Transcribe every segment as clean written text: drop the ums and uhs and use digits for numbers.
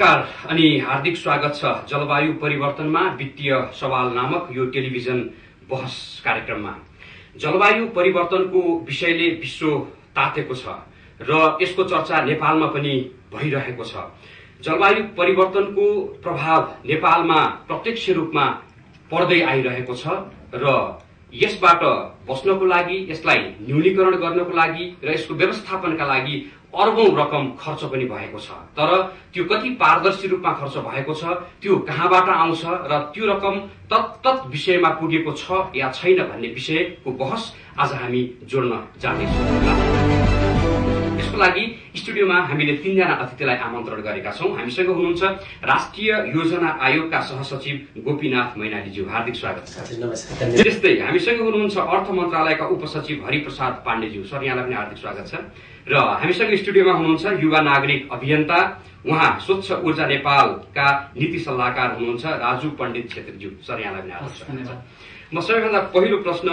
नमस्कार अनि हार्दिक स्वागत छ जलवायु परिवर्तनमा वित्तीय सवाल नामक यो टेलिभिजन बहस कार्यक्रममा। जलवायु परिवर्तनको विषयले विश्व तातेको छ र यसको चर्चा नेपालमा पनि भइरहेको छ। जलवायु परिवर्तनको प्रभाव नेपालमा प्रत्यक्ष रूपमा पर्दै आइरहेको छ र यसबाट बच्नको लागि, यसलाई न्यूनीकरण गर्नको लागि र यसको व्यवस्थापनका लागि अर्बौं रकम खर्च पनि भएको छ। तर त्यो कति पारदर्शी रूपमा खर्च भएको छ, त्यो कहाँबाट आउँछ र त्यो रकम तत्त विषयमा पुगेको छ या छैन भन्ने विषयको बहस आज हामी जोड्न जाँदैछौँ। यसको लागि स्टुडियोमा हामीले 3 जना अतिथिलाई आमन्त्रण गरेका छौं। हामीसँग हुनुहुन्छ राष्ट्रिय योजना आयोगका सहसचिव गोपीनाथ मैनालीज्यू, हार्दिक स्वागत छ। नमस्कार। त्यस्तै हामीसँग हुनुहुन्छ अर्थ मन्त्रालयका उपसचिव हरिप्रसाद पाण्डेज्यू, सर यहाँलाई पनि हार्दिक स्वागत छ। र हामीसँग स्टुडियोमा हुनुहुन्छ युवा नागरिक अभियन्ता, उहाँ स्वच्छ ऊर्जा नेपालका नीति सल्लाहकार हुनुहुन्छ राजु पण्डित छेत्रीज्यू, सर यहाँलाई पनि हार्दिक स्वागत छ। म सबैभन्दा पहिलो प्रश्न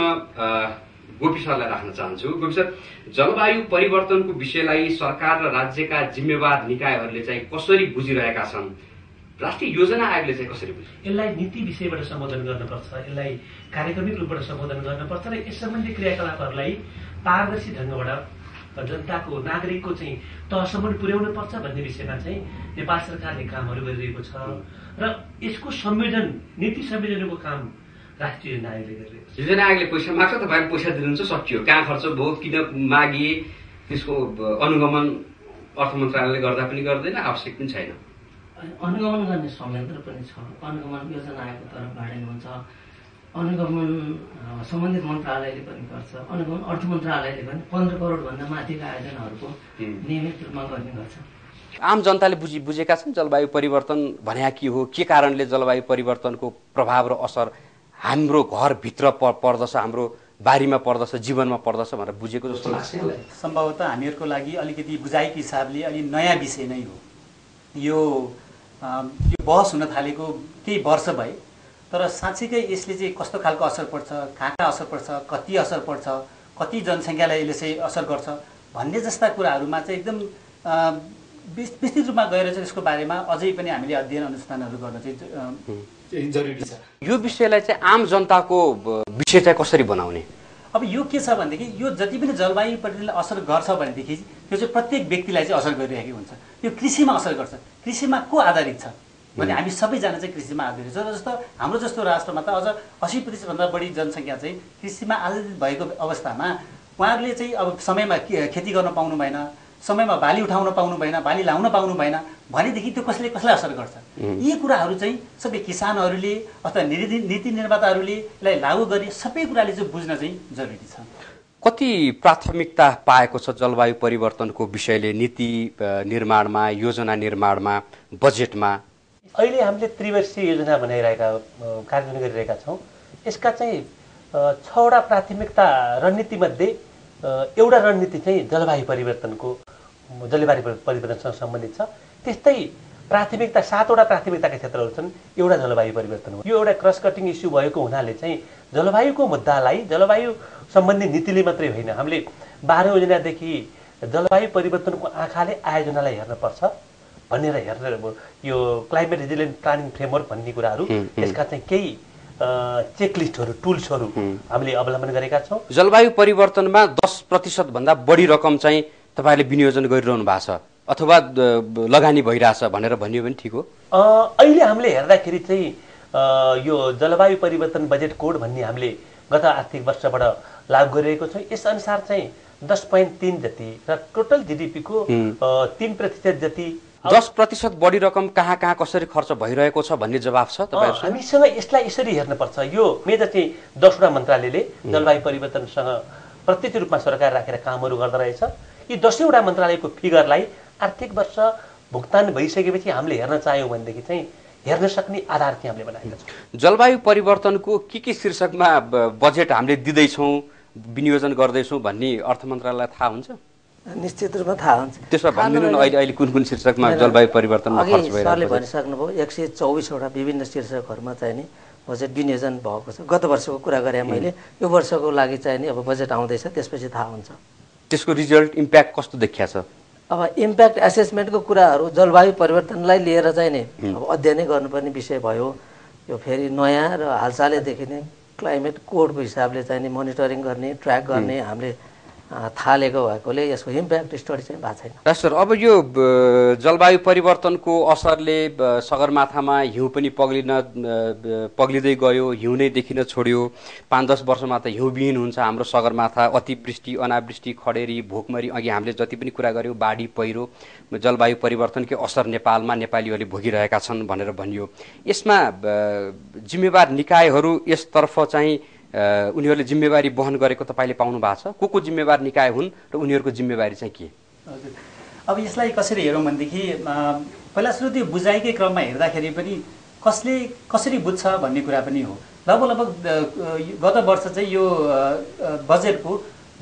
गोपी सरलाई राख्न चाहन्छु। गोपी सर, जलवायु परिवर्तनको विषयलाई सरकार र राज्यका जिम्मेवार निकायहरूले चाहिँ कसरी बुझिरहेका छन्? राष्ट्रिय योजना आयोगले चाहिँ कसरी बुझ्छ? यसलाई नीति विषयबाट सम्बोधन गर्नुपर्छ, यसलाई कार्यक्रमिक रूपबाट सम्बोधन गर्नुपर्छ र यस सम्बन्धी क्रियाकलापहरूलाई पारदर्शी ढङ्गबाट जनताको, नागरिकको चाहिँ तहसम्म पुर्याउनु पर्छ भन्ने विषयमा चाहिँ नेपाल सरकारले कामहरू गरिरहेको छ र यसको संयोजन, नीति संयोजनको काम राष्ट्रिय योजना आयोगले गरिरहेको छ। योजना आयोगले पैसा माग्छ, तपाईले पैसा दिनुहुन्छ, सकियो। कहाँ खर्च भयो, किन मागिए, त्यसको अनुगमन अर्थ मन्त्रालयले गर्दा पनि गर्दैन, आवश्यक पनि छैन। अनुगमन गर्ने संयन्त्र पनि छ, अनुगमन योजना आयोगको तर्फबाट हुन्छ, अनुगमन सम्बन्धित मन्त्रालयले पनि गर्छ, अनुगमन अर्थ मन्त्रालयले पनि 15 करोड भन्दा माथिका आयोजनाहरूको नियमित रूपमा गर्ने गर्छ। आम जनताले बुझेका छन् जलवायु परिवर्तन भने के हो, के कारणले जलवायु परिवर्तनको प्रभाव र असर हाम्रो घरभित्र पर्दछ, हाम्रो बारीमा पर्दछ, जीवनमा पर्दछ भनेर बुझेको जस्तो लाग्छ? सम्भवतः हामीहरूको लागि अलिकति बुझाइको हिसाबले अलि नयाँ विषय नै हो। यो बहस हुन थालेको केही वर्ष भए, तर साँच्चीकै यसले चाहिँ कस्तो खालको असर पर्छ, कहाँ असर पर्छ, कति असर पर्छ, कति जनसङ्ख्यालाई यसले चाहिँ असर गर्छ भन्ने जस्ता कुराहरूमा चाहिँ एकदम विस्तृत रूपमा गएर चाहिँ यसको बारेमा अझै पनि हामीले अध्ययन अनुसन्धानहरू गर्न चाहिँ जरुरी छ। यो विषयलाई चाहिँ आम जनताको विषय चाहिँ कसरी बनाउने? अब यो के छ भनेदेखि यो जति पनि जलवायु परिवर्तनले असर गर्छ भनेदेखि त्यो चाहिँ प्रत्येक व्यक्तिलाई चाहिँ असर गरिरहेको हुन्छ। यो कृषिमा असर गर्छ, कृषिमा को आधारित छ भने हामी सबैजना चाहिँ कृषिमा आधारित छ। जस्तो हाम्रो जस्तो राष्ट्रमा त अझ 80% भन्दा बढी जनसङ्ख्या चाहिँ कृषिमा आधारित भएको अवस्थामा उहाँहरूले चाहिँ अब समयमा खेती गर्न पाउनु भएन, समयमा बाली उठाउन पाउनु भएन, बाली लाउन पाउनु भएन भनेदेखि त्यो कसले कसलाई असर गर्छ? यी कुराहरू चाहिँ सबै किसानहरूले अथवा नीति निर्माताहरूले यसलाई लागू गरी सबै कुराले चाहिँ बुझ्न चाहिँ जरुरी छ। कति प्राथमिकता पाएको छ जलवायु परिवर्तनको विषयले नीति निर्माणमा, योजना निर्माणमा, बजेटमा? अहिले हामीले त्रिवर्षीय योजना बनाइरहेका, कार्यान्वयन गरिरहेका छौँ। यसका चाहिँ 6 वटा प्राथमिकता रणनीतिमध्ये एउटा रणनीति चाहिँ जलवायु परिवर्तनसँग सम्बन्धित छ। त्यस्तै प्राथमिकता 7 वटा प्राथमिकताका क्षेत्रहरू छन्। एउटा जलवायु परिवर्तन हो। यो एउटा क्रस कटिङ इस्यु भएको हुनाले चाहिँ जलवायुको मुद्दालाई जलवायु सम्बन्धी नीतिले मात्रै होइन, हामीले 12 योजनादेखि जलवायु परिवर्तनको आँखाले आयोजनालाई हेर्नुपर्छ भनेर हेरेर यो क्लाइमेट रेजिलिएन्ट प्लानिङ फ्रेमवर्क भन्ने कुराहरू, यसका चाहिँ केही चेकलिस्टहरू, टुल्सहरू हामीले अवलम्बन गरेका छौँ। जलवायु परिवर्तनमा 10% भन्दा बढी रकम चाहिँ तपाईँले विनियोजन गरिरहनु भएको छ अथवा लगानी भइरहेछ भनेर भनियो भने ठिक हो? अहिले हामीले हेर्दाखेरि चाहिँ यो जलवायु परिवर्तन बजेट कोड भन्ने हामीले गत आर्थिक वर्षबाट लागू गरिरहेको छौँ। यसअनुसार चाहिँ 10.3 जति र टोटल जीडीपीको 3% जति 10% बढी रकम कहाँ कसरी खर्च भइरहेको छ भन्ने जवाब छ तपाईहरुसँग? हामीसँग यसलाई यसरी हेर्नुपर्छ। यो मेजर चाहिँ 10 वटा मन्त्रालयले जलवायु परिवर्तनसँग प्रत्यक्ष रूपमा सरकार राखेर कामहरू गर्दै रहेछ। यी 10 वटा मन्त्रालयको फिगरलाई आर्थिक वर्ष भुक्तान भइसकेपछि हामीले हेर्न चाह्यौँ भनेदेखि चाहिँ हेर्न सक्ने आधार चाहिँ हामीले बनाएका छौँ। जलवायु परिवर्तनको के शीर्षकमा बजेट हामीले दिँदैछौँ, विनियोजन गर्दैछौँ भन्ने अर्थ मन्त्रालयलाई थाहा हुन्छ? निश्चित रूपमा थाहा हुन्छ। त्यसमा भनिदिनु न, अहिले कुन शीर्षकमा जलवायु परिवर्तनमा खर्च भइरहेको छ? सरले भनिसक्नुभयो 124 वटा विभिन्न शीर्षकहरूमा चाहिँ नि बजेट विनियोजन भएको छ। गत वर्षको कुरा गरेँ मैले, यो वर्षको लागि चाहिँ नि अब बजेट आउँदैछ, त्यसपछि थाहा हुन्छ। त्यसको रिजल्ट, इम्प्याक्ट कस्तो देखिया छ? अब इम्प्याक्ट एसेसमेन्टको कुराहरू जलवायु परिवर्तनलाई लिएर चाहिँ नि अब अध्ययनै गर्नुपर्ने विषय भयो। यो फेरि नयाँ र हालसालै देखिने क्लाइमेट कोडको हिसाबले चाहिँ नि मोनिटरिङ गर्ने ट्र्याक गर्ने हामीले थालेको भएकोले यसको इम्प्याक्ट स्टडी चाहिँ भएको छैन। सर, अब यो जलवायु परिवर्तनको असरले सगरमाथामा हिउँ पनि पग्लिँदै गयो, हिउँ नै देखिन छोड्यो। 5-10 वर्षमा त हिउँविहीन हुन्छ हाम्रो सगरमाथा। अतिवृष्टि, अनावृष्टि, खडेरी, भोकमरी, अघि हामीले जति पनि कुरा गऱ्यौँ, बाढी, पहिरो, जलवायु परिवर्तनकै असर नेपालमा नेपालीहरूले भोगिरहेका छन् भनेर भनियो। यसमा जिम्मेवार निकायहरू यसतर्फ चाहिँ उनीहरूले जिम्मेवारी वहन गरेको तपाईँले पाउनु भएको छ? को जिम्मेवार निकाय हुन् र उनीहरूको जिम्मेवारी चाहिँ के? हजुर, अब यसलाई कसरी हेरौँ भनेदेखि पहिला सुरु त्यो बुझाइकै क्रममा हेर्दाखेरि पनि कसरी बुझ्छ भन्ने कुरा पनि हो। लगभग गत वर्ष चाहिँ यो बजेटको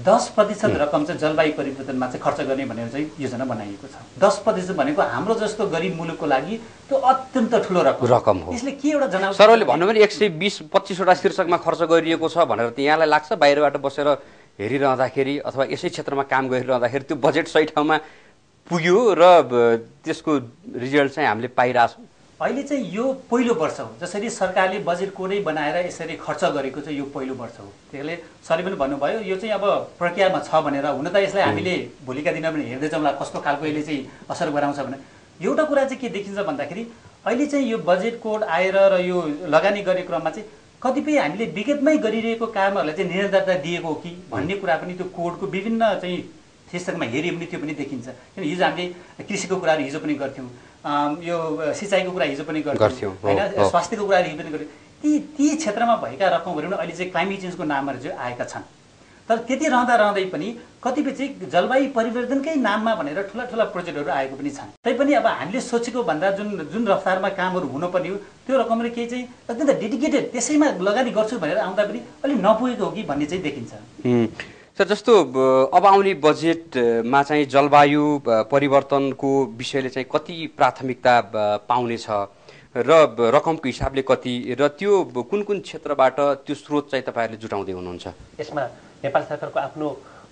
10% रकम चाहिँ जलवायु परिवर्तनमा चाहिँ खर्च गर्ने भनेर चाहिँ योजना बनाइएको छ। 10% भनेको हाम्रो जस्तो गरिब मुलुकको लागि त्यो अत्यन्त ठुलो रकम हो। यसले के एउटा जनावर सरले भन्नु भने 120-25 वटा शीर्षकमा खर्च गरिएको छ भनेर त यहाँलाई लाग्छ? बाहिरबाट बसेर हेरिरहँदाखेरि अथवा यसै क्षेत्रमा काम गरिरहँदाखेरि त्यो बजेट सही ठाउँमा पुग्यो र त्यसको रिजल्ट चाहिँ हामीले पाइरहेछौँ? अहिले चाहिँ यो पहिलो वर्ष हो जसरी सरकारले बजेट कोडै बनाएर यसरी खर्च गरेको चाहिँ यो पहिलो वर्ष हो। त्यसले सरले पनि भन्नुभयो यो चाहिँ अब प्रक्रियामा छ भनेर। हुन त यसलाई हामीले भोलिका दिनमा पनि हेर्दै जाउँला कस्तो खालको यसले चाहिँ असर गराउँछ भने। एउटा कुरा चाहिँ के देखिन्छ भन्दाखेरि अहिले चाहिँ यो बजेट कोड आएर र यो लगानी गर्ने क्रममा चाहिँ कतिपय हामीले विगतमै गरिरहेको कामहरूलाई चाहिँ निरन्तरता दिएको हो कि भन्ने कुरा पनि त्यो कोडको विभिन्न चाहिँ शीर्षकमा हेऱ्यो भने त्यो पनि देखिन्छ। किन हिजो हामीले कृषिको कुराहरू हिजो पनि गर्थ्यौँ, यो सिँचाइको कुरा हिजो पनि गर्थ्यौँ होइन, स्वास्थ्यको कुराहरू हिजो पनि गर्थ्यौँ। ती क्षेत्रमा भएका रकमहरू पनि अहिले चाहिँ क्लाइमेट चेन्जको नामहरू चाहिँ आएका छन्। तर त्यति रहँदै पनि कतिपय चाहिँ जलवायु परिवर्तनकै नाममा भनेर ठुला प्रोजेक्टहरू आएको पनि छन्। तैपनि अब हामीले सोचेको भन्दा जुन रफ्तारमा कामहरू हुनुपर्ने हो त्यो रकमले केही चाहिँ अत्यन्त डेडिकेटेड त्यसैमा लगानी गर्छु भनेर आउँदा पनि अलिक नपुगेको हो कि भन्ने चाहिँ देखिन्छ। सर, जस्तो अब आउने बजेटमा चाहिँ जलवायु परिवर्तनको विषयले चाहिँ कति प्राथमिकता पाउनेछ र रकमको हिसाबले कति र त्यो कुन क्षेत्रबाट त्यो स्रोत चाहिँ तपाईँहरूले जुटाउँदै हुनुहुन्छ? यसमा नेपाल सरकारको आफ्नो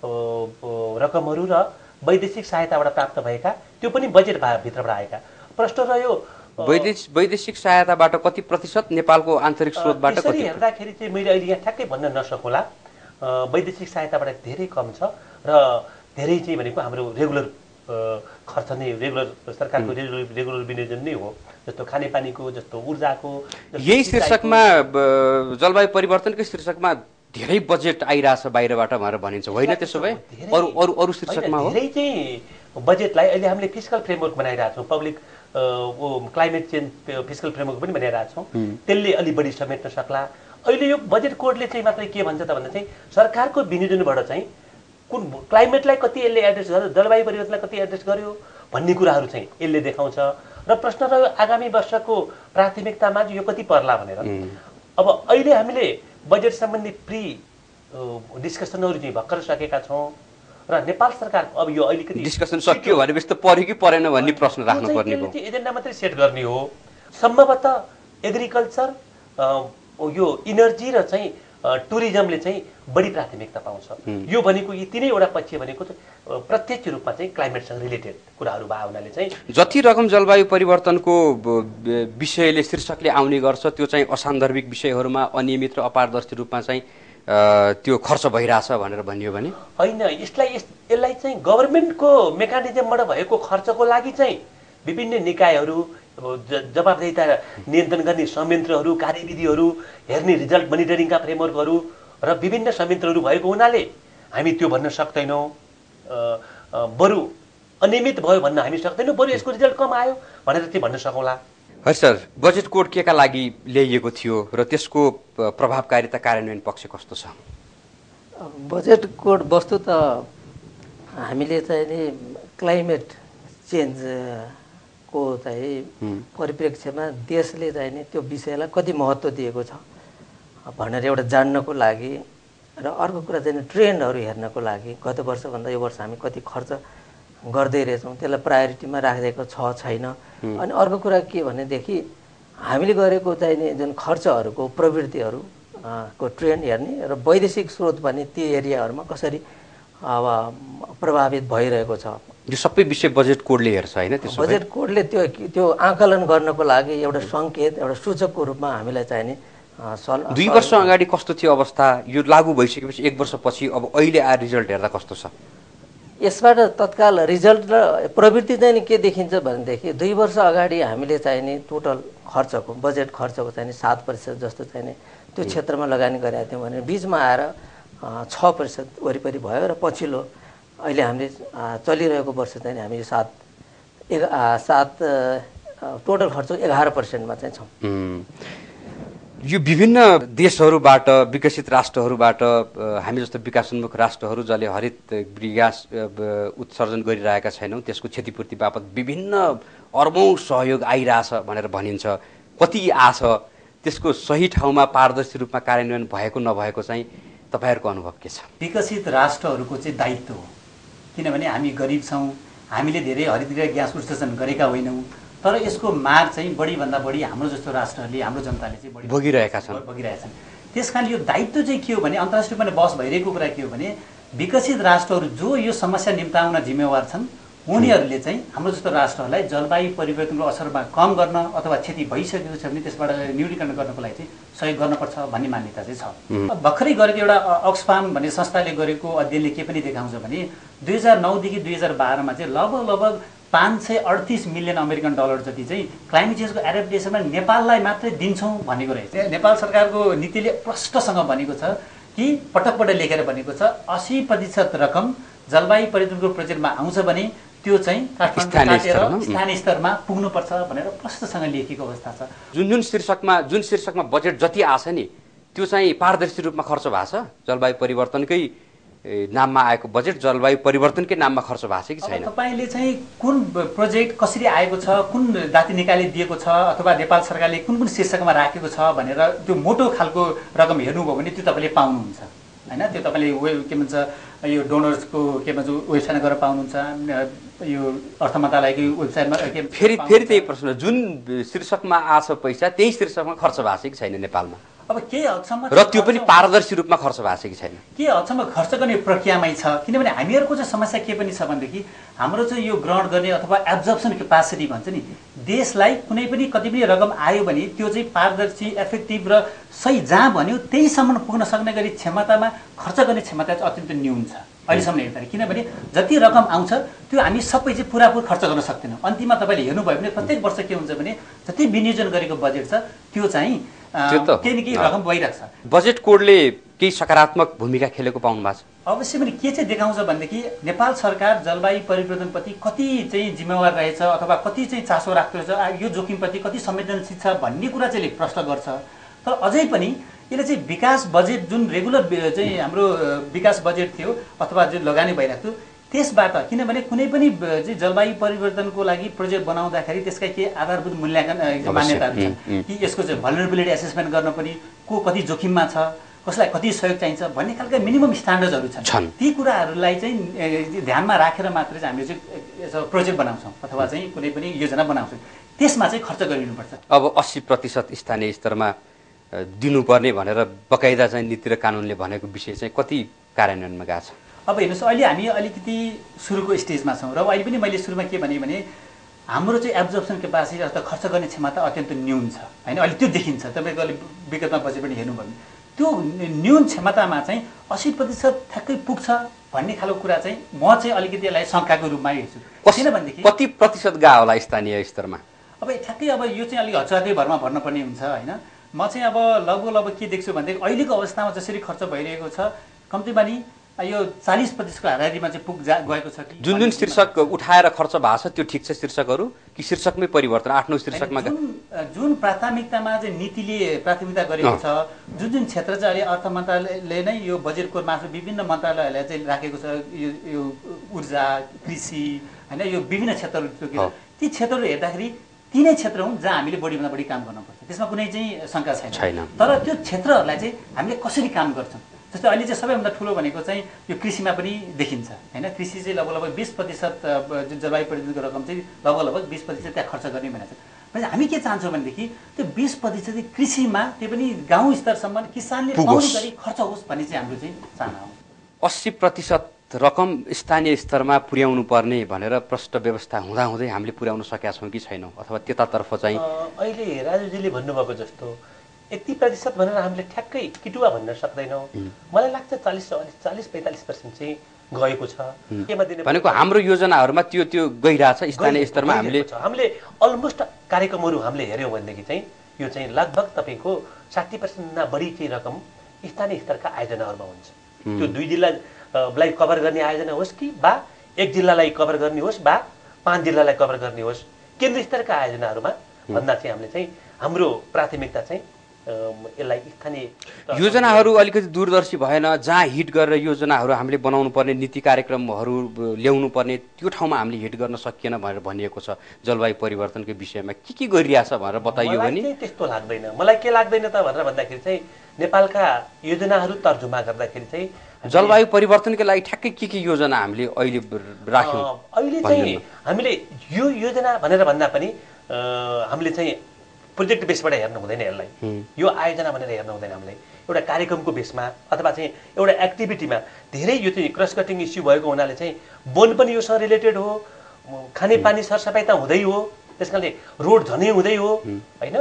रकमहरू र वैदेशिक सहायताबाट प्राप्त भएका त्यो पनि बजेट भित्रबाट आएका प्रश्न रह्यो। वैदेशिक सहायताबाट कति प्रतिशत, नेपालको आन्तरिक स्रोतबाट कति? हेर्दाखेरि चाहिँ मैले अहिले यहाँ ठ्याक्कै भन्न नसकुला। वैदेशिक सहायताबाट धेरै कम छ र धेरै चाहिँ भनेको हाम्रो रेगुलर खर्च नै, रेगुलर सरकारको रेगुलर विनियोजन नै हो। जस्तो खानेपानीको, जस्तो ऊर्जाको। यही शीर्षकमा जलवायु परिवर्तनकै शीर्षकमा धेरै बजेट आइरहेछ बाहिरबाट भनेर भनिन्छ, होइन? त्यसो भए अरू शीर्षकमा हो? धेरै चाहिँ बजेटलाई अहिले हामीले फिस्कल फ्रेमवर्क बनाइरहेछौँ, public climate change fiscal framework पनि बनाइरहेछौँ। त्यसले अलि बढी समेट्न सक्ला। अहिले यो बजेट कोडले चाहिँ मात्रै के भन्छ त भन्दा चाहिँ सरकारको विनियोजनबाट चाहिँ कुन क्लाइमेटलाई कति यसले एड्रेस गर्यो, जलवायु परिवर्तनलाई कति एड्रेस गर्यो भन्ने कुराहरू चाहिँ यसले देखाउँछ। र प्रश्न रह्यो आगामी वर्षको प्राथमिकतामा यो कति पर्ला भनेर। अब अहिले हामीले बजेट सम्बन्धी प्री डिस्कसनहरू चाहिँ भर्खर सकेका छौँ र नेपाल सरकार अब यो अलिकति डिस्कसन सकियो भनेपछि त पर्यो कि परेन भन्ने प्रश्न राख्नुपर्ने हो। एजेन्डा मात्रै सेट गर्ने हो। सम्भवतः एग्रिकल्चर, यो इनर्जी र चाहिँ टुरिज्मले चाहिँ बढी प्राथमिकता पाउँछ। यो भनेको यी तीनैवटा पक्ष भनेको प्रत्यक्ष रूपमा चाहिँ क्लाइमेटसँग रिलेटेड कुराहरू भए हुनाले चाहिँ जति रकम जलवायु परिवर्तनको विषयले शीर्षकले आउने गर्छ त्यो चाहिँ असान्दर्भिक विषयहरूमा अनियमित र अपारदर्शी रूपमा चाहिँ त्यो खर्च भइरहेछ भनेर भनियो भने होइन। यसलाई चाहिँ गभर्मेन्टको मेकानिजमबाट भएको खर्चको लागि चाहिँ विभिन्न निकायहरू, जवाबदेहिता नियन्त्रण गर्ने संयन्त्रहरू, कार्यविधिहरू, हेर्ने रिजल्ट मोनिटरिङका फ्रेमवर्कहरू र विभिन्न संयन्त्रहरू भएको हुनाले हामी त्यो भन्न सक्दैनौँ। बरु अनियमित भयो भन्न हामी सक्दैनौँ, बरु यसको रिजल्ट कम आयो भनेर चाहिँ भन्न सकौँला। है सर, बजेट कोड के का लागि ल्याइएको थियो र त्यसको प्रभावकारिता कार्यान्वयन पक्ष कस्तो छ? बजेट कोड वस्तु त हामीले चाहिँ नि क्लाइमेट चेन्ज को चाहिँ परिप्रेक्ष्यमा देशले चाहिँ नि त्यो विषयलाई कति महत्त्व दिएको छ भनेर एउटा जान्नको लागि र अर्को कुरा चाहिँ ट्रेन्डहरू हेर्नको लागि गत वर्षभन्दा यो वर्ष हामी कति खर्च गर्दै रहेछौँ त्यसलाई प्रायोरिटीमा राखिदिएको छ छैन। अनि अर्को कुरा के भनेदेखि हामीले गरेको चाहिँ नि जुन खर्चहरूको प्रवृत्तिहरू को ट्रेन्ड हेर्ने र वैदेशिक स्रोत भने ती एरियाहरूमा कसरी अब प्रभावित भइरहेको छ। यो सबै विषय बजेट कोडले हेर्छ होइन? त्यसो भए बजेट कोडले त्यो आकलन गर्नको लागि एउटा सङ्केत, एउटा सूचकको रूपमा हामीलाई चाहिने 2 वर्ष अगाडि कस्तो थियो अवस्था, यो लागू भइसकेपछि 1 वर्षपछि अब अहिले आएर रिजल्ट हेर्दा कस्तो छ? यसबाट तत्काल रिजल्ट र प्रवृत्ति चाहिँ के देखिन्छ भनेदेखि 2 वर्ष अगाडि हामीले चाहिने टोटल खर्चको बजेट खर्चको चाहिने 7% जस्तो चाहिने त्यो क्षेत्रमा लगानी गरेका थियौँ भने बिचमा आएर 6% वरिपरि भयो र पछिल्लो अहिले हामीले चलिरहेको वर्ष चाहिँ हामी 7 टोटल खर्च 11%मा चाहिँ छौँ। यो विभिन्न देशहरूबाट, विकसित राष्ट्रहरूबाट हामी जस्तो विकासोन्मुख राष्ट्रहरू जसले हरित ग्यास उत्सर्जन गरिरहेका छैनौँ त्यसको क्षतिपूर्ति बापत विभिन्न अर्बौं सहयोग आइरहेछ भनेर भनिन्छ। कति आछ, त्यसको सही ठाउँमा पारदर्शी रूपमा कार्यान्वयन भएको नभएको चाहिँ तपाईँहरूको अनुभव के छ? विकसित राष्ट्रहरूको चाहिँ दायित्व हो, किनभने हामी गरिब छौँ, हामीले धेरै हरित ग्यास उत्सर्जन गरेका होइनौँ, तर यसको मार चाहिँ बढीभन्दा बढी हाम्रो जस्तो राष्ट्रहरूले, हाम्रो जनताले चाहिँ बढी भोगिरहेका छन्। त्यस कारण यो दायित्व चाहिँ के हो भने अन्तर्राष्ट्रिय रूपमा बहस भइरहेको कुरा के हो भने विकसित राष्ट्रहरू जो यो समस्या निम्ताउन जिम्मेवार छन् उनीहरूले चाहिँ हाम्रो जस्तो राष्ट्रहरूलाई जलवायु परिवर्तनको असरमा कम गर्न अथवा क्षति भइसकेको छ भने त्यसबाट न्यूनीकरण गर्नको लागि चाहिँ सहयोग गर्नुपर्छ भन्ने मान्यता चाहिँ छ। भर्खरै गरेको एउटा अक्सफाम भन्ने संस्थाले गरेको अध्ययनले के पनि देखाउँछ भने 2009 देखि 2012 मा चाहिँ लगभग 538 मिलियन अमेरिकन डलर जति चाहिँ क्लाइमेट चेन्जको एडाप्टेसनमा नेपाललाई मात्रै दिन्छौँ भनेको रहेछ। नेपाल सरकारको नीतिले प्रष्टसँग भनेको छ कि पटक पटक लेखेर भनेको छ 80% रकम जलवायु परिवर्तनको प्रोजेक्टमा आउँछ भने त्यो चाहिँ स्थानीय स्तरमा पुग्नुपर्छ भनेर प्रष्टसँग लेखिएको अवस्था छ। जुन शीर्षकमा बजेट जति आछ नि त्यो चाहिँ पारदर्शी रूपमा खर्च भएको छ? जलवायु परिवर्तनकै नाममा आएको बजेट जलवायु परिवर्तनकै नाममा खर्च भएको छ कि छैन? तपाईँले चाहिँ कुन प्रोजेक्ट कसरी आएको छ, कुन दाती निकाले दिएको छ अथवा नेपाल सरकारले कुन कुन शीर्षकमा राखेको छ भनेर त्यो मोटो खालको रकम हेर्नुभयो भने त्यो तपाईँले पाउनुहुन्छ होइन? त्यो तपाईँले के भन्छ यो डोनर्सको के भन्छ वेबसाइटमा गएर पाउनुहुन्छ, यो अर्थ मन्त्रालयको वेबसाइटमा। फेरि त्यही प्रश्न, जुन शीर्षकमा आछ पैसा त्यही शीर्षकमा खर्च भएको छ कि छैन नेपालमा? अब के हदसम्म र त्यो पनि पारदर्शी रूपमा खर्च भएको छ कि छैन? के हदसम्म खर्च गर्ने प्रक्रियामै छ, किनभने हामीहरूको चाहिँ समस्या के पनि छ भनेदेखि हाम्रो चाहिँ यो ग्रहण गर्ने अथवा एब्जर्प्सन क्यापासिटी भन्छ नि, देशलाई कुनै पनि कति पनि रकम आयो भने त्यो चाहिँ पारदर्शी, इफेक्टिभ र सही जहाँ भन्यो त्यहीसम्म पुग्न सक्ने गरी क्षमतामा खर्च गर्ने क्षमता चाहिँ अत्यन्त न्यून छ अहिलेसम्म हेर्दाखेरि। किनभने जति रकम आउँछ त्यो हामी सबै चाहिँ पुरापुर खर्च गर्न सक्दैनौँ। अन्तिममा तपाईँले हेर्नुभयो भने प्रत्येक वर्ष के हुन्छ भने जति विनियोजन गरेको बजेट छ त्यो चाहिँ केही न केही रकम गइरहेको छ। बजेट कोडले केही सकारात्मक भूमिका खेलेको पाउनु भएको छ? अवश्य पनि के चाहिँ देखाउँछ भनेदेखि नेपाल सरकार जलवायु परिवर्तनप्रति कति चाहिँ जिम्मेवार रहेछ अथवा कति चाहिँ चासो राख्दो रहेछ, यो जोखिमप्रति कति संवेदनशील छ भन्ने कुरा चाहिँ प्रश्न गर्छ। तर अझै पनि यसले चाहिँ विकास बजेट जुन रेगुलर चाहिँ हाम्रो विकास बजेट थियो अथवा जुन लगानी भइरहेको थियो त्यसबाट, किनभने कुनै पनि चाहिँ जलवायु परिवर्तनको लागि प्रोजेक्ट बनाउँदाखेरि त्यसका केही आधारभूत मूल्याङ्कन मान्यताहरू छन् कि यसको चाहिँ भलनरेबिलिटी एसेसमेन्ट गर्न पनि को कति जोखिममा छ, कसलाई कति सहयोग चाहिन्छ भन्ने खालका मिनिमम स्ट्यान्डर्ड्सहरू छन्। ती कुराहरूलाई चाहिँ ध्यानमा राखेर मात्रै चाहिँ हामीले चाहिँ प्रोजेक्ट बनाउँछौँ अथवा चाहिँ कुनै पनि योजना बनाउँछौँ, त्यसमा चाहिँ खर्च गरिनुपर्छ। अब 80% स्थानीय स्तरमा दिनुपर्ने भनेर बकाइदा चाहिँ नीति र कानुनले भनेको विषय चाहिँ कति कार्यान्वयनमा गएको छ? अब हेर्नुहोस्, अहिले हामी अलिकति सुरुको स्टेजमा छौँ र अहिले पनि मैले सुरुमा के भने हाम्रो चाहिँ एब्जर्प्सन क्यापासिटी अथवा खर्च गर्ने क्षमता अत्यन्त न्यून छ होइन? अहिले त्यो देखिन्छ, तपाईँको अहिले विगतमा बजेट पनि हेर्नुभयो भने त्यो न्यून क्षमतामा चाहिँ 80% ठ्याक्कै पुग्छ भन्ने खालको कुरा चाहिँ म चाहिँ अलिकति यसलाई शङ्काको रूपमा हेर्छु। किनभनेदेखि कति प्रतिशत गयो होला स्थानीय स्तरमा? अब ठ्याक्कै अब यो चाहिँ अलिक हच्चाकै भरमा भर्नुपर्ने हुन्छ होइन? म चाहिँ अब लगभग के देख्छु भनेदेखि अहिलेको अवस्थामा जसरी खर्च भइरहेको छ कम्तीमा नि यो 40% को हाराहारीमा चाहिँ गएको छ। जुन शीर्षक उठाएर खर्च भएको छ त्यो ठिक छ शीर्षकहरू कि शीर्षकमै परिवर्तन 8-9 शीर्षकमा जुन प्राथमिकतामा चाहिँ नीतिले प्राथमिकता गरेको छ, जुन क्षेत्र चाहिँ अहिले अर्थ मन्त्रालयले नै यो बजेटको मार्फत विभिन्न मन्त्रालयहरूलाई चाहिँ राखेको छ, यो ऊर्जा, कृषि होइन, यो विभिन्न क्षेत्रहरू, ती क्षेत्रहरू हेर्दाखेरि तीनै क्षेत्र हुन् जहाँ हामीले बढीभन्दा बढी काम गर्नुपर्छ, त्यसमा कुनै चाहिँ शङ्का छैन। तर त्यो क्षेत्रहरूलाई चाहिँ हामीले कसरी काम गर्छौँ, जस्तै अहिले चाहिँ सबैभन्दा ठुलो भनेको चाहिँ यो कृषिमा पनि देखिन्छ होइन? कृषि चाहिँ लगभग 20% जुन जलवायु परिवर्तनको रकम चाहिँ लगभग 20% त्यहाँ खर्च गर्ने भनेको छ। हामी के चाहन्छौँ भनेदेखि त्यो 20% कृषिमा, त्यो पनि गाउँ स्तरसम्म किसानले पाउने गरी खर्च होस् भन्ने चाहिँ हाम्रो चाहिँ चाहना हो। 80% रकम स्थानीय स्तरमा पुर्याउनु पर्ने भनेर प्रष्ट व्यवस्था हुँदाहुँदै हामीले पुर्याउन सकेका छौँ कि छैनौँ अथवा त्यतातर्फ चाहिँ अहिले राजुजीले भन्नुभएको जस्तो 80% भनेर हामीले ठ्याक्कै किटुवा भन्न सक्दैनौँ। मलाई लाग्छ 40-45% चाहिँ गएको छ। केमा दिने भनेको हाम्रो योजनाहरूमा त्यो गइरहेछ स्थानीय स्तरमा हामीले अलमोस्ट कार्यक्रमहरू हामीले हेऱ्यौँ भनेदेखि चाहिँ यो चाहिँ लगभग तपाईँको 60% बढी चाहिँ रकम स्थानीय स्तरका आयोजनाहरूमा हुन्छ। त्यो 2 जिल्लालाई कभर गर्ने आयोजना होस् कि बा 1 जिल्लालाई कभर गर्ने होस् बा 5 जिल्लालाई कभर गर्ने होस्, केन्द्र स्तरका आयोजनाहरूमा भन्दा चाहिँ हामीले चाहिँ हाम्रो प्राथमिकता चाहिँ यसलाई स्थानीय योजनाहरू अलिकति दूरदर्शी भएन। जहाँ हिट गरेर योजनाहरू हामीले बनाउनु पर्ने नीति कार्यक्रमहरू ल्याउनु पर्ने त्यो ठाउँमा हामीले हिट गर्न सकिएन भनेर भनिएको छ। जलवायु परिवर्तनको विषयमा के गरिरहेछ भनेर बताइयो भने त्यस्तो लाग्दैन। मलाई के लाग्दैन त भनेर भन्दाखेरि चाहिँ नेपालका योजनाहरू तर्जुमा गर्दाखेरि चाहिँ जलवायु परिवर्तनको लागि ठ्याक्कै के योजना हामीले अहिले राख्यौँ। अहिले चाहिँ हामीले यो योजना भनेर भन्दा पनि हामीले चाहिँ प्रोजेक्ट बेसबाट हेर्नु हुँदैन यसलाई। यो आयोजना भनेर हेर्नु हुँदैन हामीलाई। एउटा कार्यक्रमको बेसमा अथवा चाहिँ एउटा एक्टिभिटीमा धेरै यो चाहिँ क्रस कटिङ इस्यु भएको हुनाले चाहिँ वन पनि योसँग रिलेटेड हो, खानेपानी सरसफाइ त हुँदै हो, त्यस कारणले रोड झनै हुँदै हो होइन।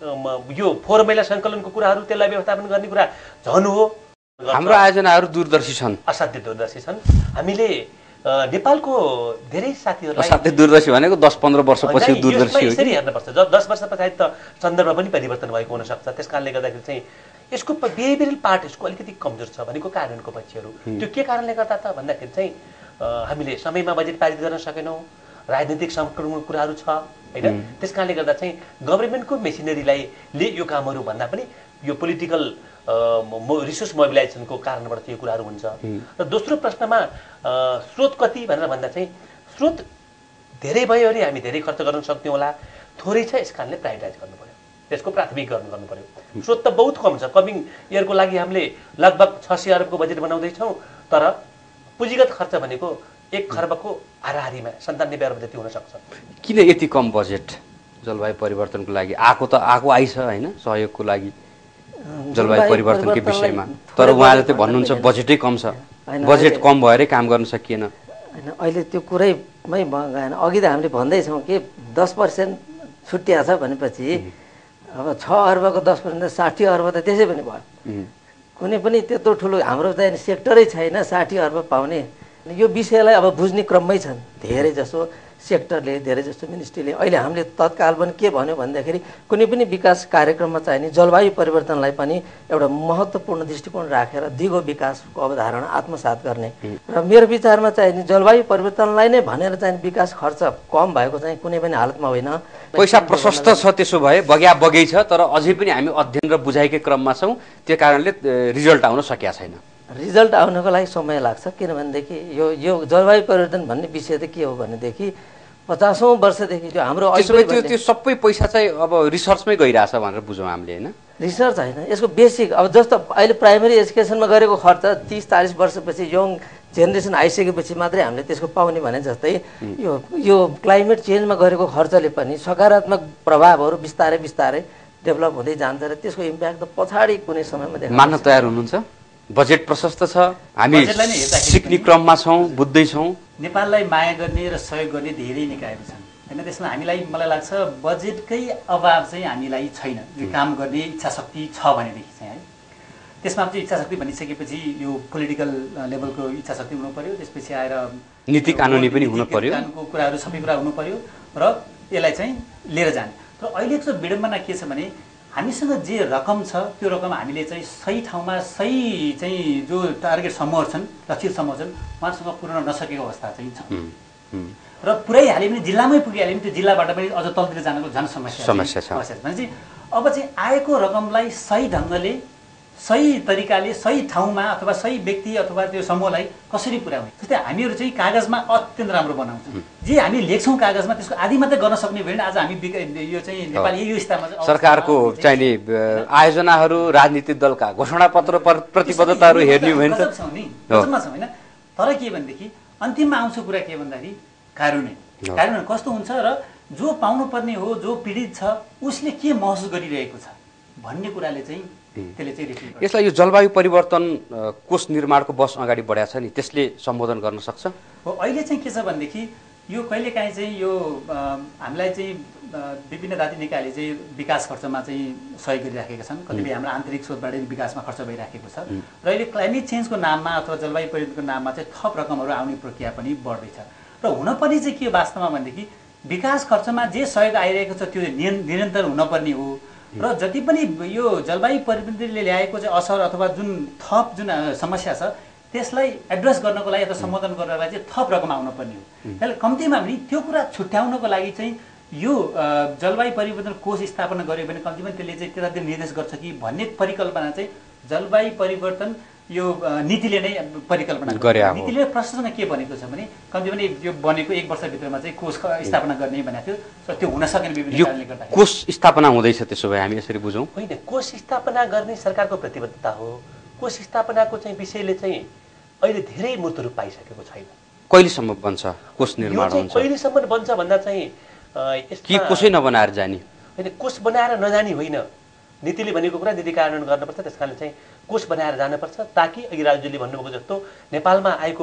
यो फोहोर मैला सङ्कलनको कुराहरू त्यसलाई व्यवस्थापन गर्ने कुरा झन् हो। हाम्रो आयोजनाहरू दूरदर्शी छन्, असाध्य दूरदर्शी छन्। हामीले नेपालको धेरै साथीहरूलाई असाध्य दूरदर्शी भनेको 10-15 वर्षपछि दूरदर्शी हो। यसरी हेर्नुपर्छ। 10 वर्ष पछाडि त सन्दर्भ पनि परिवर्तन भएको हुनसक्छ। त्यस कारणले गर्दाखेरि चाहिँ यसको बिहेभियरल पार्ट यसको अलिकति कमजोर छ भनेको कार्यान्वयनको पक्षहरू। त्यो के कारणले गर्दा त भन्दाखेरि चाहिँ हामीले समयमा बजेट पारित गर्न सकेनौँ, राजनीतिक सङ्कटको कुराहरू छ होइन। त्यस कारणले गर्दा चाहिँ गभर्मेन्टको मेसिनरीलाई यो कामहरू भन्दा पनि यो पोलिटिकल रिसोर्स मोबिलाइजेसनको कारणबाट यो कुराहरू हुन्छ। र दोस्रो प्रश्नमा स्रोत कति भनेर भन्दा चाहिँ स्रोत धेरै भयो भने हामी धेरै खर्च गर्न सक्थ्यौँ होला, थोरै छ यस कारणले प्रायोरिटाइज गर्नु पर्यो, त्यसको प्राथमिक गर्नु पर्यो। स्रोत त बहुत कम छ। कमिङ इयरको लागि हामीले लगभग 600 अरबको बजेट बनाउँदैछौँ, तर पुँजीगत खर्च भनेको 1 खर्बको हाराहारीमा 97 अर्ब जति हुनसक्छ। किन यति कम बजेट जलवायु परिवर्तनको लागि? आएको आइछ होइन सहयोगको लागि जलवायु परिवर्तनको विषयमा, तर उहाँले त भन्नुहुन्छ बजेटै कम छ, बजेट कम भएरै काम गर्न सकिएन होइन। अहिले त्यो कुरैमै गएन। अघि त हामीले भन्दैछौँ कि 10% छुट्टिया छ भनेपछि अब 6 अर्बको 10% 60 अर्ब त त्यसै पनि भयो। कुनै पनि त्यत्रो ठुलो हाम्रो चाहिँ सेक्टरै छैन 60 अर्ब पाउने। यो विषयलाई अब बुझ्ने क्रममै छन् धेरै जसो सेक्टरले, धेरै जस्तो मिनिस्ट्रीले। अहिले हामीले तत्काल पनि के भन्यो भन्दाखेरि कुनै पनि विकास कार्यक्रममा चाहिने जलवायु परिवर्तनलाई पनि एउटा महत्त्वपूर्ण दृष्टिकोण राखेर दिगो विकासको अवधारणा आत्मसात गर्ने। र मेरो विचारमा चाहिने जलवायु परिवर्तनलाई नै भनेर चाहिँ विकास खर्च कम भएको चाहिँ कुनै पनि हालतमा होइन। पैसा प्रशस्त छ, त्यसो भए बगै छ, तर अझै पनि हामी अध्ययन र बुझाइकै क्रममा छौँ। त्यो कारणले रिजल्ट आउन सकेका छैन। रिजल्ट आउनको लागि समय लाग्छ, किनभनेदेखि यो जलवायु परिवर्तन भन्ने विषय त के हो भनेदेखि 50औं वर्षदेखि त्यो हाम्रो त्यो सबै पैसा चाहिँ अब रिसर्चमै गइरहेछ भनेर बुझौँ हामीले होइन। रिसर्च होइन, यसको बेसिक अब जस्तो अहिले प्राइमेरी एजुकेसनमा गरेको खर्च 30-40 वर्षपछि यङ जेनेरेसन आइसकेपछि मात्रै हामीले त्यसको पाउने भने जस्तै यो क्लाइमेट चेन्जमा गरेको खर्चले पनि सकारात्मक प्रभावहरू बिस्तारै बिस्तारै डेभलप हुँदै जान्छ र त्यसको इम्प्याक्ट त पछाडि कुनै समयमा देख्न मान्न तयार हुनुहुन्छ? बजेट प्रशस्त छ, हामी सिक्ने क्रममा छौँ, बुझ्दैछौँ। नेपाललाई माया गर्ने र सहयोग गर्ने धेरै निकायहरू छन् होइन। त्यसमा हामीलाई मलाई लाग्छ बजेटकै अभाव चाहिँ हामीलाई छैन। यो काम गर्ने इच्छा शक्ति छ भनेदेखि चाहिँ है, त्यसमा चाहिँ इच्छा शक्ति भनिसकेपछि यो पोलिटिकल लेभलको इच्छा शक्ति हुनु पर्यो, त्यसपछि आएर नीति कानुनी पनि हुनु पर्यो, कानुनको कुराहरू सबै कुरा हुनु पर्यो र यसलाई चाहिँ लिएर जाने। तर अहिलेको विडम्बना के छ भने हामीसँग जे रकम छ त्यो रकम हामीले चाहिँ सही ठाउँमा सही चाहिँ जो टार्गेट समूह छन्, लक्षित समूह छन्, उहाँहरूसँग पुर्याउन नसकेको अवस्था चाहिँ छ। र पुऱ्याइहाल्यो भने जिल्लामै पुगिहाल्यो भने त्यो जिल्लाबाट पनि अझ तलतिर जानको झन् समस्या छ। भनेपछि अब चाहिँ आएको रकमलाई सही ढङ्गले, सही तरिकाले, सही ठाउँमा अथवा सही व्यक्ति अथवा त्यो समूहलाई कसरी पुर्याउने। जस्तै हामीहरू चाहिँ कागजमा अत्यन्त राम्रो बनाउँछौँ, जे हामी लेख्छौँ कागजमा त्यसको आधी मात्रै गर्न सक्ने भयो भने आज हामी यो चाहिँ नेपाल यो स्तरमा सरकारको चाहिने आयोजनाहरू, राजनीतिक दलका घोषणापत्र प्रतिबद्धताहरू हेर्ने हो भने त गजबमा छ होइन। तर के भनेदेखि अन्तिममा आउँछ कुरा के भन्दाखेरि कार्यान्वयन कस्तो हुन्छ र जो पाउनुपर्ने हो, जो पीडित छ उसले के महसुस गरिरहेको छ भन्ने कुराले चाहिँ त्यसले चाहिँ रिफिल गर्छ। यसलाई यो जलवायु परिवर्तन कोष निर्माणको बस अगाडि बढाएको छ नि, त्यसले सम्बोधन गर्न सक्छ? हो, अहिले चाहिँ के छ भनेदेखि यो कहिलेकाहीँ चाहिँ यो हामीलाई चाहिँ विभिन्न जाति निकायले चाहिँ विकास खर्चमा चाहिँ सहयोग गरिराखेका छन्। कतिपय हाम्रो आन्तरिक स्रोतबाट विकासमा खर्च भइराखेको छ र अहिले क्लाइमेट चेन्जको नाममा अथवा जलवायु परिवर्तनको नाममा चाहिँ थप रकमहरू आउने प्रक्रिया पनि बढ्दैछ। र हुनपर्ने चाहिँ के वास्तवमा भनेदेखि विकास खर्चमा जे सहयोग आइरहेको छ त्यो निरन्तर हुनपर्ने हो र जति पनि यो जलवायु परिवर्तनले ल्याएको चाहिँ असर अथवा जुन समस्या छ त्यसलाई एड्रेस गर्नको लागि अथवा सम्बोधन गर्नको लागि चाहिँ थप रकम आउनुपर्ने हो। त्यसले कम्तीमा पनि त्यो कुरा छुट्याउनको लागि चाहिँ यो जलवायु परिवर्तन कोष स्थापना गर्यो भने कम्तीमा त्यसले चाहिँ त्यतातिर निर्देश गर्छ कि भन्ने परिकल्पना चाहिँ जलवायु परिवर्तन यो नीतिले नै परिकल्पना गरे। नीतिले प्रश्नसँग के भनेको छ भने कम्ती पनि यो बनेको 1 वर्षभित्रमा चाहिँ कोष स्थापना गर्ने भनेको थियो, तर त्यो हुन सकेन विभिन्न कारणले गर्दा। कोष स्थापना हुँदैछ, त्यसो भए हामी यसरी बुझौँ? होइन, कोष स्थापना गर्ने सरकारको प्रतिबद्धता हो। कोष स्थापनाको चाहिँ विषयले चाहिँ अहिले धेरै मूर्त रूप पाइसकेको छैन। कहिलेसम्म बन्छ कोष निर्माण हुन्छ? कहिलेसम्म बन्छ भन्दा चाहिँ कि कोषै नबनाएर जाने? होइन, कोष बनाएर नजाने होइन, नीतिले भनेको कुरा नीति कार्यान्वयन गर्नुपर्छ। त्यस कारणले चाहिँ कोष बनाएर जानुपर्छ ताकि अघि राजुले भन्नुभएको जस्तो नेपालमा आएको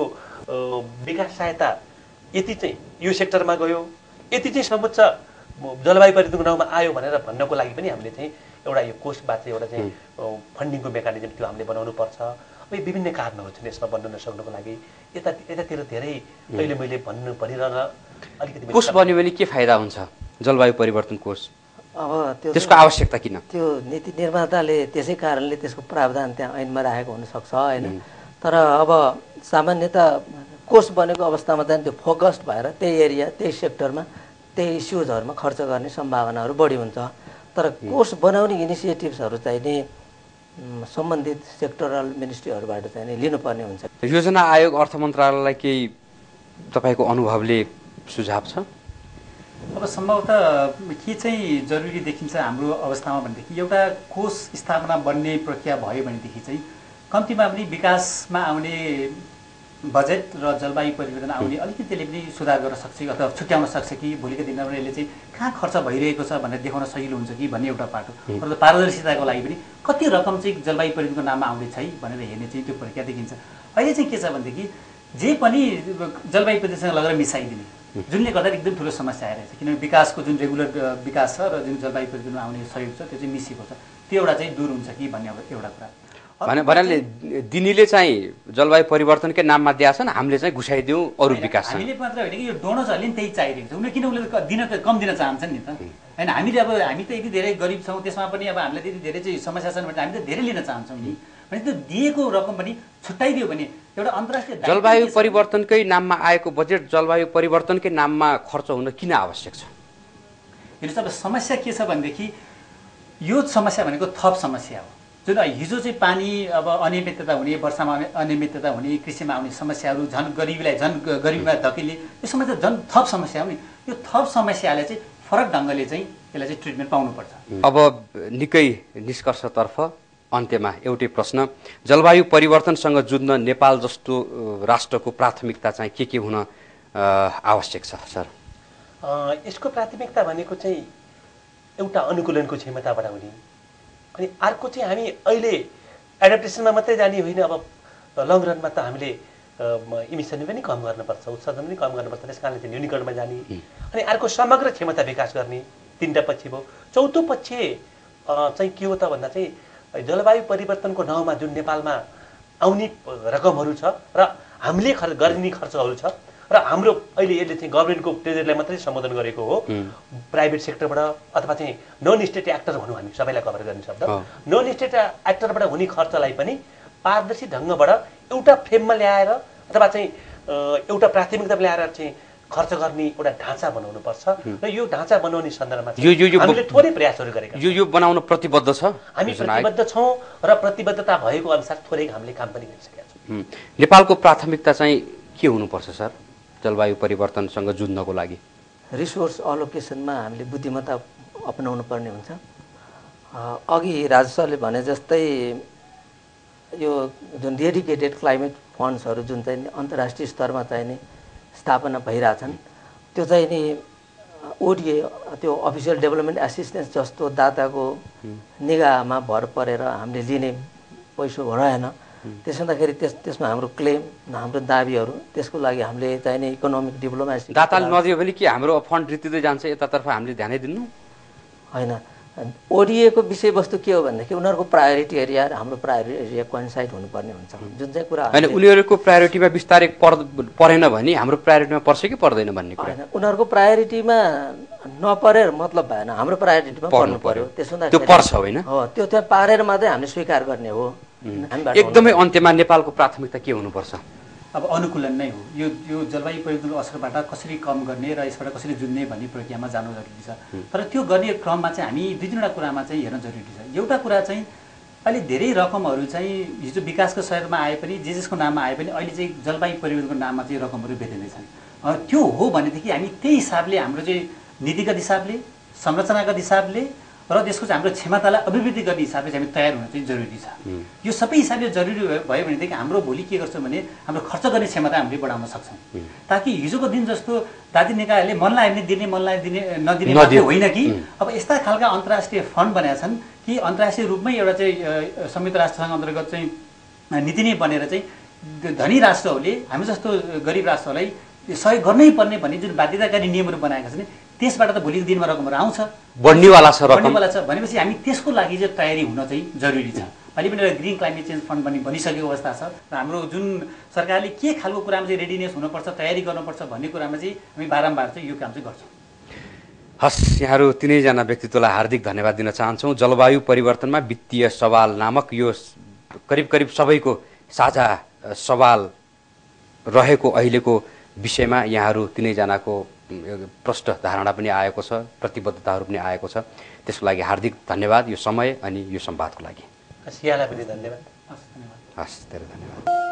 विकास सहायता यति चाहिँ यो सेक्टरमा गयो, यति चाहिँ समुच्च जलवायु परिवर्तनको नाउँमा आयो भनेर भन्नको लागि पनि हामीले चाहिँ एउटा यो कोषबाट चाहिँ एउटा चाहिँ फन्डिङको मेकानिजम त्यो हामीले बनाउनु पर्छ। अब विभिन्न कारणहरू छन् यसमा बन्न नसक्नुको लागि। यतातिर धेरै अहिले मैले भन्नु परिरहन अलिकति। कोष बन्यो भने के फाइदा हुन्छ जलवायु परिवर्तन कोष? अब त्यसको आवश्यकता किन? त्यो नीति निर्माताले त्यसै कारणले त्यसको प्रावधान त्यहाँ ऐनमा राखेको हुनसक्छ होइन। तर अब सामान्यतः कोष बनेको अवस्थामा चाहिँ त्यो फोकस्ड भएर त्यही एरिया त्यही सेक्टरमा त्यही इस्युजहरूमा खर्च गर्ने सम्भावनाहरू बढी हुन्छ। तर कोष बनाउने इनिसिएटिभ्सहरू चाहिँ नि सम्बन्धित सेक्टरल मिनिस्ट्रीहरूबाट चाहिँ नि लिनुपर्ने हुन्छ। योजना आयोग अर्थ मन्त्रालयलाई केही तपाईँको अनुभवले सुझाव छ? अब सम्भवतः के चाहिँ जरुरी देखिन्छ हाम्रो अवस्थामा भनेदेखि एउटा कोष स्थापना बन्ने प्रक्रिया भयो भनेदेखि चाहिँ कम्तीमा पनि विकासमा आउने बजेट र जलवायु परिवर्तन आउने अलिकति त्यसले पनि सुधार गर्न सक्छ अथवा छुट्याउन सक्छ कि भोलिको दिनमा पनि यसले चाहिँ कहाँ खर्च भइरहेको छ भनेर देखाउन सजिलो हुन्छ कि भन्ने एउटा पाटो। र पारदर्शिताको लागि पनि कति रकम चाहिँ जलवायु परिवर्तनको नाममा आउँदैछ है भनेर हेर्ने चाहिँ त्यो प्रक्रिया देखिन्छ। अहिले चाहिँ के छ भनेदेखि जे पनि जलवायु परिवर्तनसँग लगेर मिसाइदिने, जुनले गर्दा एकदम ठुलो समस्या आइरहेछ। किनभने विकासको जुन रेगुलर विकास छ र जुन जलवायु परिवर्तनमा आउने सहयोग छ त्यो चाहिँ मिसिएको छ। त्यो एउटा चाहिँ दूर हुन्छ कि भन्ने एउटा कुरा। भन्नाले दिनीले चाहिँ जलवायु परिवर्तनकै नाममा दिएछन्, हामीले चाहिँ घुसाइदिउँ अरू विकास। हामीले मात्र होइन कि यो डोनर्सहरूले पनि त्यही चाहिरहेको छ। उनीहरूले किन उसले दिन कम दिन चाहन्छन् नि त होइन। हामीले अब हामी त यति धेरै गरिब छौँ, त्यसमा पनि अब हामीलाई त्यति धेरै चाहिँ समस्या छन् भने हामी त धेरै लिन चाहन्छौँ नि। भने त्यो दिएको रकम पनि छुट्याइदियो भने एउटा अन्तर्राष्ट्रिय जलवायु परिवर्तनकै नाममा आएको बजेट जलवायु परिवर्तनकै नाममा खर्च हुन किन आवश्यक छ? हेर्नुहोस्, अब समस्या के छ भनेदेखि यो समस्या भनेको थप समस्या हो। जुन हिजो चाहिँ पानी अब अनियमितता हुने, वर्षामा अनियमितता हुने, कृषिमा आउने समस्याहरू, झन् गरिबीमा धकेल्ने, यो समस्या झन् थप समस्या हो नि। यो थप समस्यालाई चाहिँ फरक ढङ्गले चाहिँ यसलाई चाहिँ ट्रिटमेन्ट पाउनुपर्छ। अब निकै निष्कर्षतर्फ अन्त्यमा एउटै प्रश्न, जलवायु परिवर्तनसँग जुझ्न नेपाल जस्तो राष्ट्रको प्राथमिकता चाहिँ के हुन आवश्यक छ सर? यसको प्राथमिकता भनेको चाहिँ एउटा अनुकूलनको क्षमता बढाउने, अनि अर्को चाहिँ हामी अहिले एडप्टेसनमा मात्रै जाने होइन, अब लङ रनमा त हामीले इमिसन पनि कम गर्नुपर्छ, उत्सर्जन पनि कम गर्नुपर्छ। त्यस कारणले चाहिँ न्यूनीकरणमा जाने, अनि अर्को समग्र क्षमता विकास गर्ने, तीनटा पक्ष भयो। चौथो पक्ष चाहिँ के हो त भन्दा चाहिँ जलवायु परिवर्तनको नाउँमा जुन नेपालमा आउने रकमहरू छ र हामीले गर्ने खर्चहरू छ र हाम्रो अहिले यसले चाहिँ गभर्मेन्टको ट्रेजरीलाई मात्रै सम्बोधन गरेको हो, प्राइभेट सेक्टरबाट अथवा चाहिँ नन स्टेट एक्टर भनौँ हामी सबैलाई कभर गर्ने शब्द, नन स्टेट एक्टरबाट हुने खर्चलाई पनि पारदर्शी ढङ्गबाट एउटा फ्रेममा ल्याएर अथवा चाहिँ एउटा प्राथमिकता ल्याएर चाहिँ खर्च गर्ने एउटा ढाँचा बनाउनु पर्छ। र यो ढाँचा बनाउने सन्दर्भमा हामीले थोरै प्रयासहरू गरेका यो बनाउन प्रतिबद्ध छ। हामी प्रतिबद्ध छौँ र प्रतिबद्धता भएको अनुसार थोरै हामीले काम पनि गरिसकेका छौँ। नेपालको प्राथमिकता चाहिँ के हुनुपर्छ सर जलवायु परिवर्तनसँग जुझ्नको लागि? रिसोर्स अलोकेसनमा हामीले बुद्धिमत्ता अपनाउनु पर्ने हुन्छ। अघि राजु सरले भने जस्तै यो जुन डेडिकेटेड क्लाइमेट फन्ड्सहरू जुन चाहिँ अन्तर्राष्ट्रिय स्तरमा चाहिँ नि स्थापना भइरहेछन्, त्यो चाहिँ नि ओडिए त्यो अफिसियल डेभलपमेन्ट एसिस्टेन्स जस्तो दाताको निगाहमा भर परेर हामीले लिने पैसा रहेन। त्यसो हुँदाखेरि त्यसमा हाम्रो क्लेम हाम्रो दाबीहरू त्यसको लागि हामीले चाहिने इकोनोमिक डिप्लोमेसी दाताले नदियो भने के हाम्रो फन्ड रित्तिँदै जान्छ यतातर्फ हामीले ध्यानै दिनु होइन। ओडिएको विषयवस्तु के हो भनेदेखि उनीहरूको प्रायोरिटी एरिया र हाम्रो प्रायोरिटी एरिया कोइन्साइड हुनुपर्ने हुन्छ जुन चाहिँ कुरा होइन उनीहरूको प्रायोरिटीमा बिस्तारै परेन भने हाम्रो प्रायोरिटीमा पर्छ कि पर्दैन भन्ने कुरा होइन। उनीहरूको प्रायोरिटीमा नपरेर मतलब भएन हाम्रो प्रायोरिटीमा पर्नु पर्यो। त्यसो त्यो पर्छ होइन हो त्यो त्यहाँ पारेर मात्रै हामीले स्वीकार गर्ने हो। एकदमै अन्त्यमा नेपालको प्राथमिकता के हुनुपर्छ? अब अनुकूलन नै हो। यो जलवायु परिवर्तनको असरबाट कसरी कम गर्ने र यसबाट कसरी जुझ्ने भन्ने प्रक्रियामा जानु जरुरी छ। तर त्यो गर्ने क्रममा चाहिँ हामी दुई तिनवटा कुरामा चाहिँ हेर्न जरुरी छ। एउटा कुरा चाहिँ अहिले धेरै रकमहरू चाहिँ हिजो विकासको सहरमा आए पनि जसको नाममा आए पनि अहिले चाहिँ जलवायु परिवर्तनको नाममा चाहिँ रकमहरू बेचिँदैछन्। त्यो हो भनेदेखि हामी त्यही हिसाबले हाम्रो चाहिँ नीतिगत हिसाबले संरचनागत हिसाबले र त्यसको चाहिँ हाम्रो क्षमतालाई अभिवृद्धि गर्ने हिसाबले चाहिँ हामी तयार हुन चाहिँ जरुरी छ। यो सबै हिसाबले जरुरी भयो भनेदेखि हाम्रो भोलि के गर्छौँ भने हाम्रो खर्च गर्ने क्षमता हामीले बढाउन सक्छौँ। ताकि हिजोको दिन जस्तो दादी निकायहरूले मनलाई हामीले दिने मनलाई नदिने मात्रै होइन कि अब यस्ता खालका अन्तर्राष्ट्रिय फन्ड बनाएका छन् कि अन्तर्राष्ट्रिय रूपमै एउटा चाहिँ संयुक्त राष्ट्रसङ्घ अन्तर्गत चाहिँ नीति नै बनेर चाहिँ धनी राष्ट्रहरूले हामी जस्तो गरिब राष्ट्रहरूलाई सहयोग गर्नै पर्ने भन्ने जुन बाध्यताकारी नियमहरू बनाएका छन् त्यसबाट त भोलिको दिनमा रकमहरू आउँछ बढ्नेवाला छ भनेपछि हामी त्यसको लागि चाहिँ तयारी हुन चाहिँ जरुरी छ। अहिले पनि एउटा ग्रिन क्लाइमेट चेन्ज फन्ड पनि बनिसकेको अवस्था छ र हाम्रो जुन सरकारले के खालको कुरामा चाहिँ रेडिनेस हुनुपर्छ तयारी गर्नुपर्छ भन्ने कुरामा चाहिँ हामी बारम्बार चाहिँ यो काम चाहिँ गर्छौँ। हस् यहाँहरू तिनैजना व्यक्तित्वलाई हार्दिक धन्यवाद दिन चाहन्छौँ। जलवायु परिवर्तनमा वित्तीय सवाल नामक यो करिब करिब सबैको साझा सवाल रहेको अहिलेको विषयमा यहाँहरू तिनैजनाको प्रष्ट धारणा पनि आएको छ प्रतिबद्धताहरू पनि आएको छ। त्यसको लागि हार्दिक धन्यवाद यो समय अनि यो संवादको लागि। यहाँलाई पनि धन्यवाद। हस् धेरै धन्यवाद।